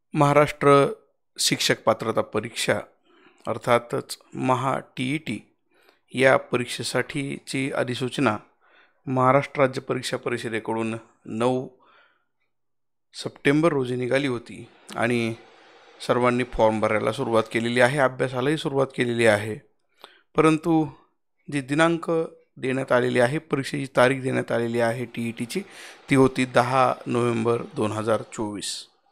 महाराष्ट्र शिक्षक पात्रता परीक्षा अर्थातच महा-TET या परीक्षेसाठीची अधिसूचना महाराष्ट्र राज्य परीक्षा परिषदेकडून 9 सप्टेंबर रोजी निघाली होती आणि सर्वांनी फॉर्म भरायला सुरुवात केलेली आहे, अभ्यासालाही सुरुवात केलेली आहे. परंतु जी दिनांक देण्यात आलेली आहे, परीक्षेची तारीख देण्यात आलेली आहे TETची, ती होती 10 नोव्हेंबर 2024.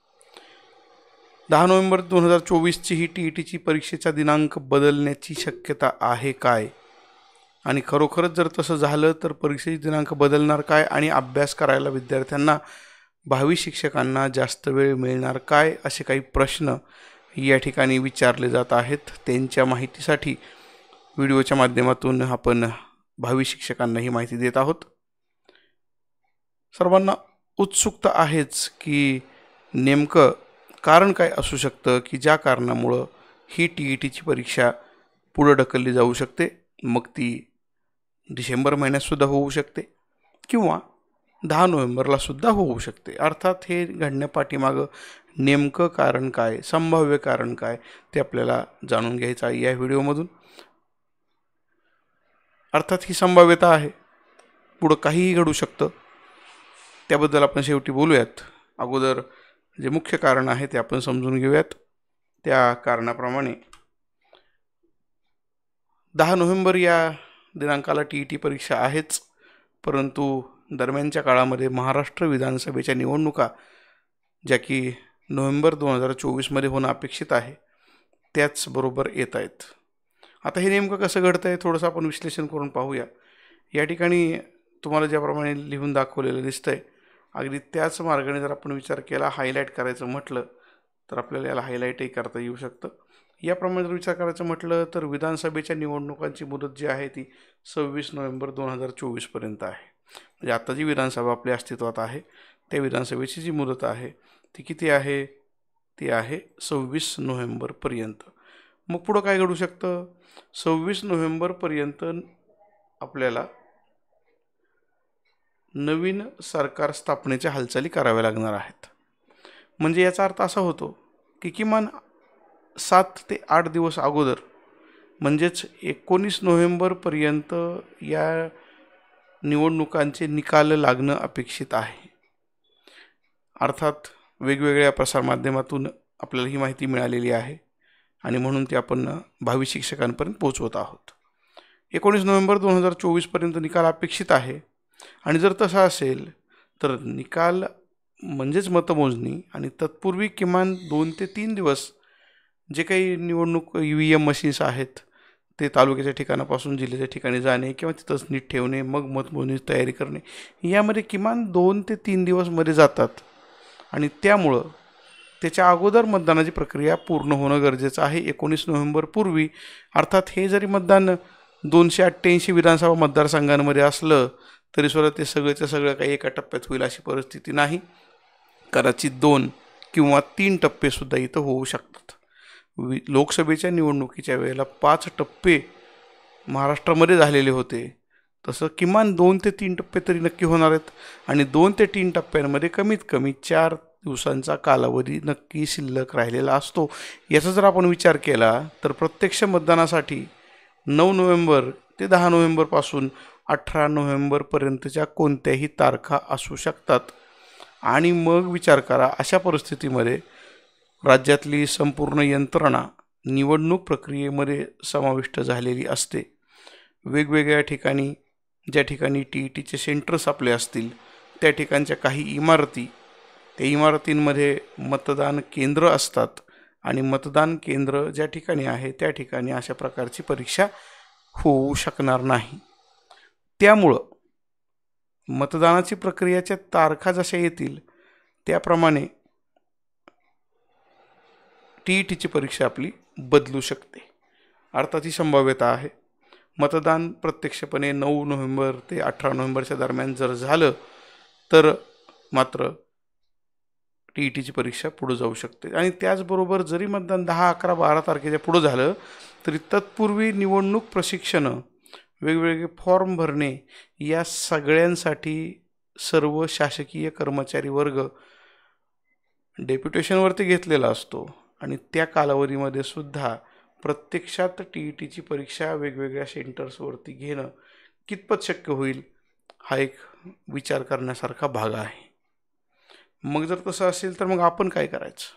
10 नोव्हेंबर 2024ची ही TETची परीक्षेचा दिनांक बदलण्याची शक्यता आहे काय? आणि खरोखरच जर तसं झालं तर परीक्षेचे दिनांक बदलणार काय आणि अभ्यास करायला विद्यार्थ्यांना, भावी शिक्षकांना जास्त वेळ मिळणार काय? असे काही प्रश्न या ठिकाणी विचारले जात आहेत. त्यांच्या माहितीसाठी व्हिडिओच्या माध्यमातून आपण भावी शिक्षकांना ही माहिती देत आहोत. सर्वांना उत्सुकता आहेच की नेमकं कारण काय असू शकतं की ज्या कारणामुळं ही TETची परीक्षा पुढे ढकलली जाऊ शकते. मग ती डिसेंबर महिन्यातसुद्धा होऊ शकते किंवा 10 नोव्हेंबरला सुद्धा होऊ शकते. अर्थात हे घडण्यापाठीमागं नेमकं कारण काय, संभाव्य कारण काय, ते आपल्याला जाणून घ्यायचं आहे या व्हिडिओमधून. अर्थात ही संभाव्यता आहे, पुढं काहीही घडू शकतं, त्याबद्दल आपण शेवटी बोलूयात. अगोदर जे मुख्य कारण आहे ते आपण समजून घेऊयात. त्या कारणाप्रमाणे 10 नोव्हेंबर या दिनांकाला TET परीक्षा आहेच, परंतु दरम्यानच्या काळामध्ये महाराष्ट्र विधानसभेच्या निवडणुका, ज्या की नोव्हेंबर 2024मध्ये होणं अपेक्षित आहे, त्याचबरोबर येत आहेत. आता हे नेमकं कसं घडतं आहे थोडंसं आपण विश्लेषण करून पाहूया. या ठिकाणी तुम्हाला ज्याप्रमाणे लिहून दाखवलेलं दिसतं आहे, अगदी त्याच मार्गाने जर आपण विचार केला, हायलाईट करायचं म्हटलं तर आपल्याला याला हायलाईटही करता येऊ शकतं. याप्रमाणे जर विचार करायचं म्हटलं तर विधानसभेच्या निवडणुकांची मुदत जी आहे ती 26 नोव्हेंबर 2024पर्यंत आहे. म्हणजे आता जी विधानसभा आपल्या अस्तित्वात आहे त्या विधानसभेची जी मुदत आहे ती किती आहे? ती आहे 26 नोव्हेंबरपर्यंत. मग पुढं काय घडू शकतं? 26 नोव्हेंबरपर्यंत आपल्याला नवीन सरकार स्थापनेच्या हालचाली कराव्या लागणार आहेत. म्हणजे याचा अर्थ असा होतो की किमान 7 ते 8 दिवस अगोदर, म्हणजेच 19 नोव्हेंबरपर्यंत या निवडणुकांचे निकाल लागणं अपेक्षित आहे. अर्थात वेगवेगळ्या प्रसारमाध्यमातून आपल्याला ही माहिती मिळालेली आहे आणि म्हणून ती आपण भावी शिक्षकांपर्यंत पोहोचवत आहोत. 19 नोव्हेंबर 2024पर्यंत निकाल अपेक्षित आहे आणि जर तसा असेल तर निकाल म्हणजेच मतमोजणी आणि तत्पूर्वी किमान 2 ते 3 दिवस जे काही निवडणूक EVM मशीन्स आहेत ते तालुक्याच्या ठिकाणापासून जिल्ह्याच्या ठिकाणी जाणे किंवा तिथंच नीट ठेवणे, मग मतमोजणीची तयारी करणे, यामध्ये किमान 2 ते 3 दिवस मध्ये जातात आणि त्यामुळं त्याच्या अगोदर मतदानाची प्रक्रिया पूर्ण होणं गरजेचं आहे 19 नोव्हेंबर पूर्वी. अर्थात हे जरी मतदान 288 विधानसभा मतदारसंघांमध्ये असलं तरीसुद्धा ते सगळंच्या सगळं काही एका टप्प्यात होईल अशी परिस्थिती नाही. कदाचित 2 किंवा 3 टप्पेसुद्धा इथं होऊ शकतात. लोकसभेच्या निवडणुकीच्या वेळेला 5 टप्पे महाराष्ट्रामध्ये झालेले होते, तसं किमान 2 ते 3 टप्पे तरी नक्की होणार आहेत आणि 2 ते 3 टप्प्यांमध्ये कमीत कमी 4 दिवसांचा कालावधी नक्की शिल्लक राहिलेला असतो. याचा जर आपण विचार केला तर प्रत्यक्ष मतदानासाठी 9 नोव्हेंबर ते 10 नोव्हेंबरपासून 18 नोव्हेंबरपर्यंतच्या कोणत्याही तारखा असू शकतात. आणि मग विचार करा, अशा परिस्थितीमध्ये राज्यातली संपूर्ण यंत्रणा निवडणूक प्रक्रियेमध्ये समाविष्ट झालेली असते. वेगवेगळ्या ठिकाणी, ज्या ठिकाणी TETचे सेंटर्स आपले असतील त्या ठिकाणच्या काही इमारती, त्या इमारतींमध्ये मतदान केंद्र असतात आणि मतदान केंद्र ज्या ठिकाणी आहे त्या ठिकाणी अशा प्रकारची परीक्षा होऊ शकणार नाही. त्यामुळं मतदानाची प्रक्रियेच्या तारखा जशा येतील त्याप्रमाणे TETची परीक्षा आपली बदलू शकते. अर्थात ही संभाव्यता आहे. मतदान प्रत्यक्षपणे 9 नोव्हेंबर ते 18 नोव्हेंबरच्या दरम्यान जर झालं तर मात्र TETची परीक्षा पुढे जाऊ शकते. आणि त्याचबरोबर जरी मतदान 10, 11, 12 तारखेच्या पुढं झालं तरी तत्पूर्वी निवडणूक प्रशिक्षणं, वेगवेगळे फॉर्म भरणे, या सगळ्यांसाठी सर्व शासकीय कर्मचारी वर्ग डेप्युटेशनवरती घेतलेला असतो आणि त्या कालावधीमध्ये सुद्धा प्रत्यक्षात TETची परीक्षा वेगवेगळ्या सेंटर्सवरती घेणं कितपत शक्य होईल हा एक विचार करण्यासारखा भाग आहे. मग जर तसं असेल तर मग आपण काय करायचं?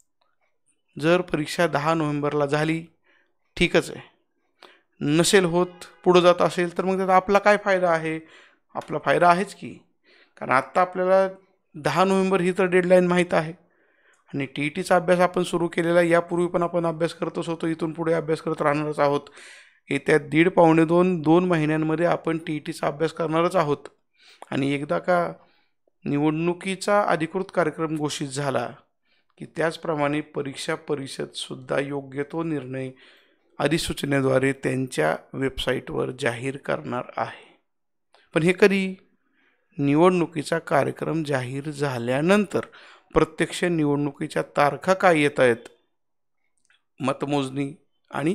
जर परीक्षा 10 नोव्हेंबरला झाली ठीकच आहे, नसेल होत पुढं जात असेल तर मग त्याचा आपला काय फायदा आहे? आपला फायदा आहेच की, कारण आत्ता आपल्याला 10 नोव्हेंबर ही तर डेडलाईन माहीत आहे आणि TETचा अभ्यास आपण सुरू केलेला. यापूर्वी पण आपण अभ्यास करतच होतो, इथून पुढे अभ्यास करत राहणारच आहोत. येत्या 1.5 पावणे 2 महिन्यांमध्ये आपण TETचा अभ्यास करणारच आहोत. आणि एकदा का निवडणुकीचा अधिकृत कार्यक्रम घोषित झाला की त्याचप्रमाणे परीक्षा परिषदसुद्धा योग्य तो निर्णय अधिसूचनेद्वारे त्यांच्या वेबसाईटवर जाहीर करणार आहे. पण हे कधी? निवडणुकीचा कार्यक्रम जाहीर झाल्यानंतर. प्रत्यक्ष निवडणुकीच्या तारखा काय येत आहेत, मतमोजणी आणि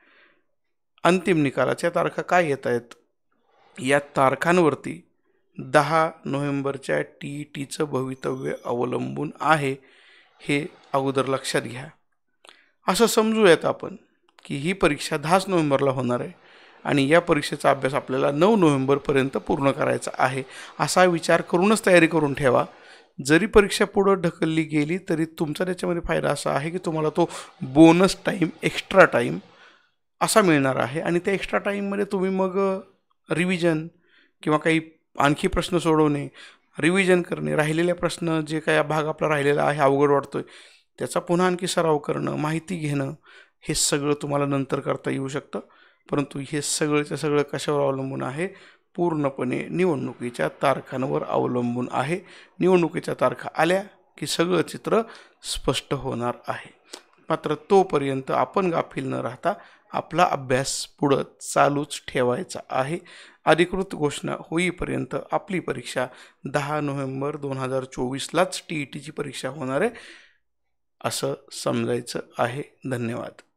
अंतिम निकालाच्या तारखा काय येत आहेत, या तारखांवरती 10 नोव्हेंबरच्या TETचं भवितव्य अवलंबून आहे, हे अगोदर लक्षात घ्या. असं समजूयात आपण की ही परीक्षा 10 नोव्हेंबरला होणार आहे आणि या परीक्षेचा अभ्यास आपल्याला 9 नोव्हेंबरपर्यंत पूर्ण करायचा आहे, असा विचार करूनच तयारी करून ठेवा. जरी परीक्षा पुढं ढकलली गेली तरी तुमचा त्याच्यामध्ये फायदा असा आहे की तुम्हाला तो बोनस टाईम, एक्स्ट्रा टाईम असा मिळणार आहे आणि त्या एक्स्ट्रा टाईममध्ये तुम्ही मग रिव्हिजन किंवा काही आणखी प्रश्न सोडवणे, रिव्हिजन करणे, राहिलेले प्रश्न जे काही भाग आपला राहिलेला आहे, अवघड वाटतोय, त्याचा पुन्हा आणखी सराव करणं, माहिती घेणं, हे सगळं तुम्हाला नंतर करता येऊ शकतं. परंतु हे सगळंच्या सगळं कशावर अवलंबून आहे? पूर्णपणे निवडणुकीच्या तारखांवर अवलंबून आहे. निवडणुकीच्या तारखा आल्या की सगळं चित्र स्पष्ट होणार आहे. मात्र तोपर्यंत आपण गाफील न राहता आपला अभ्यास पुढं चालूच ठेवायचा आहे. अधिकृत घोषणा होईपर्यंत आपली परीक्षा 10 नोव्हेंबर 2024लाच TETची परीक्षा होणार आहे असं समजायचं आहे. धन्यवाद.